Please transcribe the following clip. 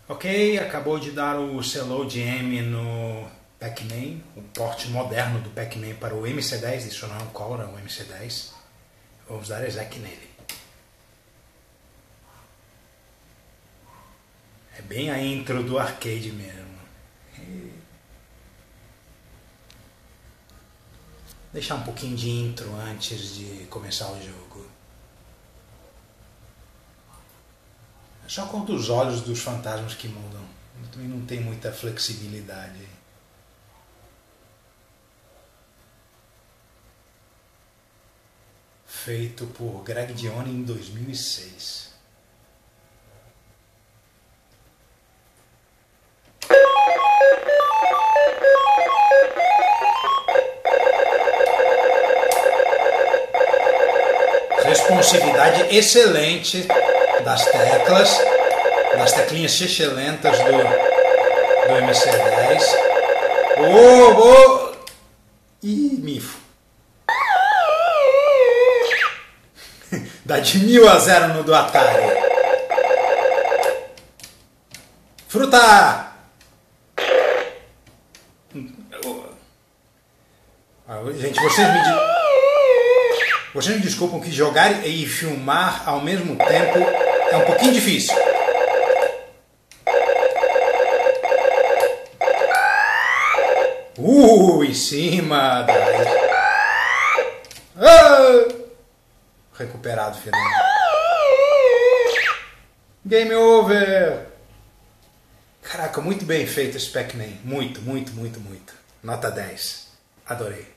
Ok, acabou de dar o Reload M no Pac-Man, o porte moderno do Pac-Man para o MC10, isso não é um Color, é um MC10. Vamos dar exec nele. É bem a intro do arcade mesmo. Deixar um pouquinho de intro antes de começar o jogo. É só contra os olhos dos fantasmas que mudam. Também não tem muita flexibilidade. Feito por Greg Dione em 2006. Responsividade excelente das teclas, das teclinhas chechelentas do MC10. Ih, mifo. Dá de 1000-0 no do Atari. Fruta! Gente, vocês me desculpam que jogar e filmar ao mesmo tempo é um pouquinho difícil. Em cima da... Recuperado, filho. Game over! Caraca, muito bem feito esse Pac-Man. Muito, muito, muito, muito. Nota 10. Adorei.